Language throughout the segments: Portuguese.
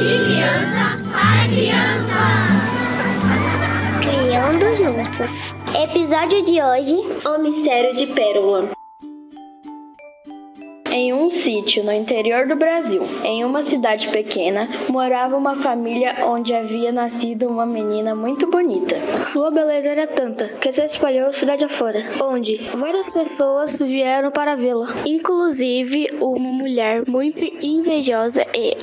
De criança para criança. Criando juntos. Episódio de hoje: O mistério de Pérola. Em um sítio no interior do Brasil, em uma cidade pequena, morava uma família onde havia nascido uma menina muito bonita. Sua beleza era tanta que se espalhou cidade afora, onde várias pessoas vieram para vê-la, inclusive uma mulher muito invejosa e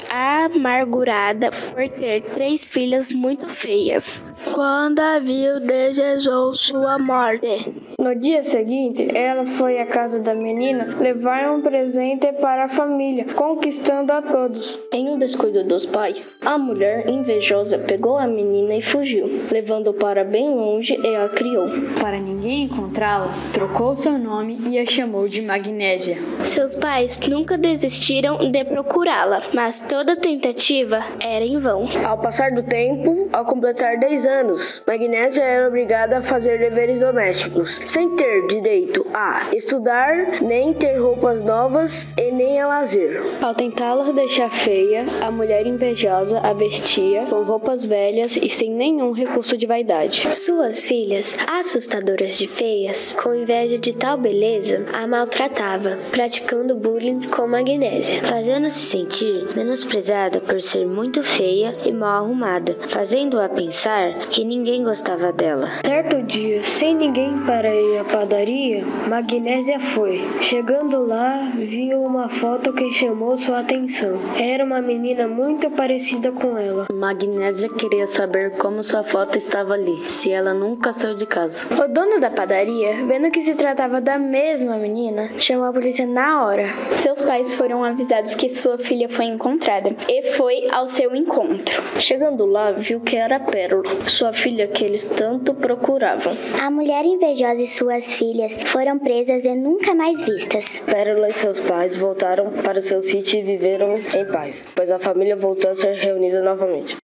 amargurada por ter 3 filhas muito feias. Quando a viu, desejou sua morte. No dia seguinte, ela foi à casa da menina levar um presente para a família, conquistando a todos. Em um descuido dos pais, a mulher invejosa pegou a menina e fugiu, levando-a para bem longe e a criou. Para ninguém encontrá-la, trocou seu nome e a chamou de Magnésia. Seus pais nunca desistiram de procurá-la, mas toda tentativa era em vão. Ao passar do tempo, ao completar 10 anos, Magnésia era obrigada a fazer deveres domésticos, sem ter direito a estudar, nem ter roupas novas e nem a lazer. Ao tentá-la deixar feia, a mulher invejosa a vestia com roupas velhas e sem nenhum recurso de vaidade. Suas filhas, assustadoras de feias, com inveja de tal beleza, a maltratava, praticando bullying com Magnésia, fazendo-se sentir menosprezada por ser muito feia e mal arrumada, fazendo-a pensar que ninguém gostava dela. Certo dia, sem ninguém para ir à padaria, Magnésia foi. Chegando lá, viu uma foto que chamou sua atenção. Era uma menina muito parecida com ela. Magnésia queria saber como sua foto estava ali, se ela nunca saiu de casa. O dono da padaria, vendo que se tratava da mesma menina, chamou a polícia na hora. Seus pais foram avisados que sua filha foi encontrada e foi ao seu encontro. Chegando lá, viu que era Pérola, sua filha que eles tanto procuravam. A mulher invejosa e suas filhas foram presas e nunca mais vistas. Pérola e seus pais voltaram para seu sítio e viveram em paz, pois a família voltou a ser reunida novamente.